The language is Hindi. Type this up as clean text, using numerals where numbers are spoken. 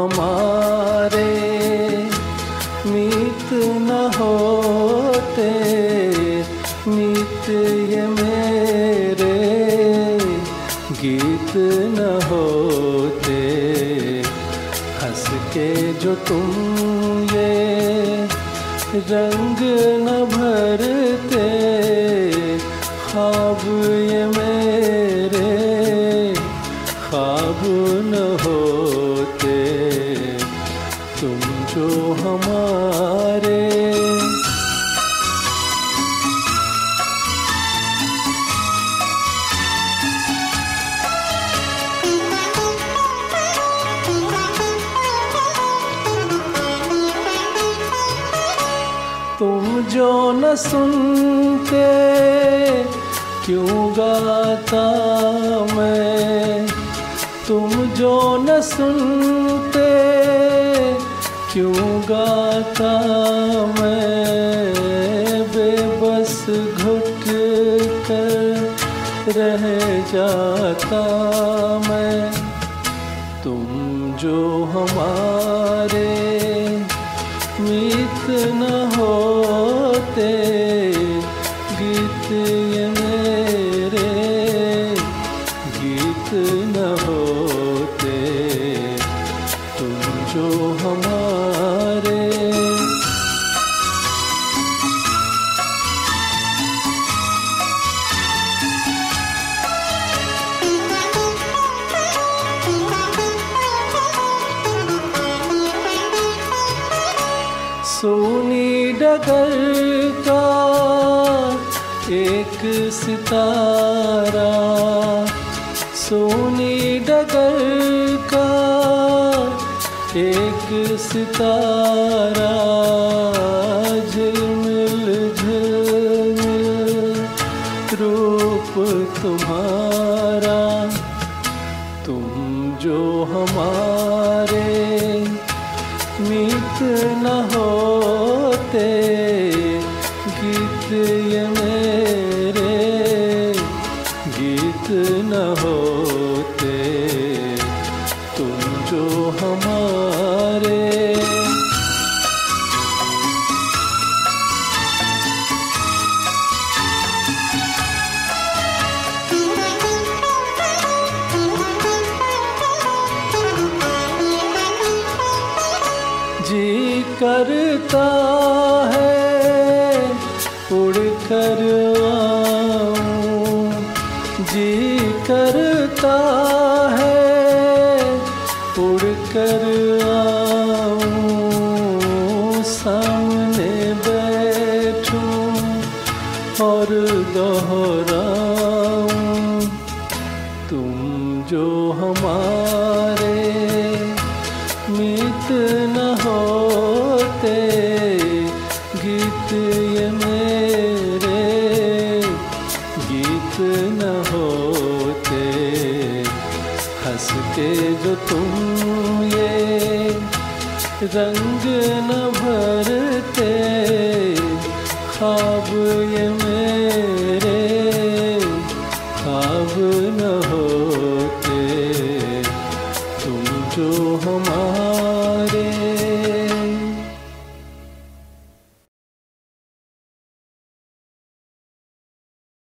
हमारे मीत न होते, मीत ये मेरे गीत न होते, हंस के जो तुम ये रंग न भरते, ख्वाब ये मेरे ख्वाब न होते, तुम जो हमारे। तुम जो न सुनते क्यों गाता मैं, तुम जो न सुनते क्यों गाता मैं, बेबस घुट कर रह जाता मैं। तुम जो हमारे मीत न होते, गीत ये मेरे गीत न होते, तुम जो हमारे। सोनी डगर का एक सितारा, सोनी डगर का एक सितारा, झिलमिल झिलमिल रूप तुम्हारा। तुम जो हमारे मीत न होते, गीत ये मेरे गीत न होते, तुम जो हमारे। जी करता है उड़कर आऊं, जी करता है उड़कर आऊं, सामने बैठूं और दोहराऊं। तुम जो हमारे मीत न होते, गीत ये मेरे गीत न होते, हंस के जो तुम ये रंग न भरते, ख्वाब ये मेरे ख्वाब न होते, तुम जो हमारे।